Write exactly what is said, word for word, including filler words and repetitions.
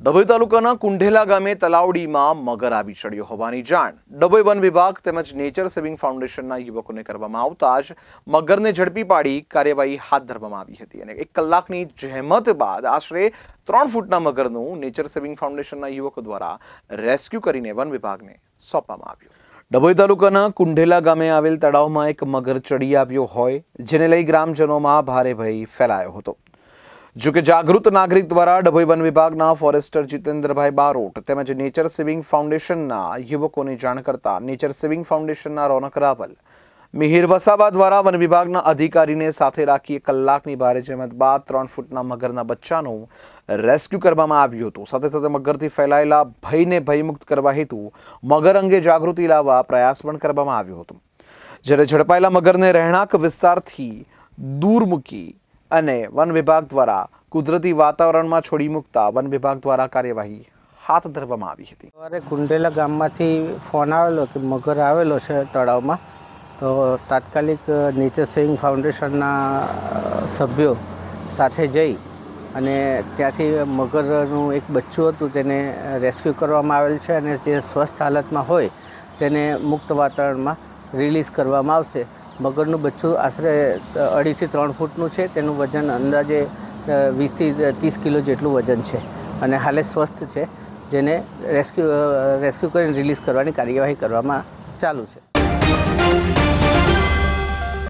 ડભોઈ તાલુકાના કુંઢેલા ગામે તલાવડીમાં મગર આવી ચડ્યો હોવાની જાણ ડભોઈ વન વિભાગ તેમજ નેચર સેવિંગ ફાઉન્ડેશનના યુવકોને કરવામાં આવતા જ મગરને ઝડપી પાડી કાર્યવાહી હાથ ધરવામાં આવી હતી અને એક કલાકની જહેમત બાદ આશરે ત્રણ ફૂટના મગરનું નેચર સેવિંગ ફાઉન્ડેશનના યુવકો દ્વારા રેસ્ક્યુ કરીને વન વિભાગને સોંપવામાં આવ્યું। ડભોઈ તાલુકાના કુંઢેલા ગામે આવેલ તળાવમાં એક મગર ચડી આવ્યો હોય જેને લઈ ગ્રામજનોમાં ભારે ભય ફેલાયો હતો। જો કે જાગૃત નાગરિક દ્વારા ડભોઈ વન વિભાગના ફોરેસ્ટર જીતેન્દ્રભાઈ બારોટ તેમજ નેચર સેવિંગ ફાઉન્ડેશનના યુવકોને જાણ કરતા નેચર સેવિંગ ફાઉન્ડેશનના રોનક રાવલ મિહિર વસાવા દ્વારા વન વિભાગના અધિકારીને સાથે રાખી કલાકની ભારે જહેમત બાદ ત્રણ ફૂટના મગરના બચ્ચાનું રેસ્ક્યુ કરવામાં આવ્યું હતું। સાથે સાથે મગરથી ફેલાયેલા ભયને ભયમુક્ત કરવા હેતુ મગર અંગે જાગૃતિ લાવવા પ્રયાસ પણ કરવામાં આવ્યો હતો। જ્યારે ઝડપાયેલા મગરને રહેણાંક વિસ્તારથી દૂર મૂકી અને વન વિભાગ દ્વારા કુદરતી વાતાવરણમાં છોડી મૂકતા વન વિભાગ દ્વારા કાર્યવાહી હાથ ધરવામાં આવી હતી। સવારે કુંઢેલા ગામમાંથી ફોન આવેલો કે મગર આવેલો છે તળાવમાં, તો તાત્કાલિક નેચર સેવિંગ ફાઉન્ડેશનના સભ્યો સાથે જઈ અને ત્યાંથી મગરનું એક બચ્ચું હતું તેને રેસ્ક્યુ કરવામાં આવેલ છે અને જે સ્વસ્થ હાલતમાં હોય તેને મુક્ત વાતાવરણમાં રિલીઝ કરવામાં આવશે। મગરનું બચ્ચું આશરે અઢીથી ત્રણ ફૂટનું છે, તેનું વજન અંદાજે વીસથી ત્રીસ કિલો જેટલું વજન છે અને હાલે સ્વસ્થ છે, જેને રેસ્ક્યુ રેસ્ક્યુ કરીને રિલીઝ કરવાની કાર્યવાહી કરવામાં ચાલુ છે।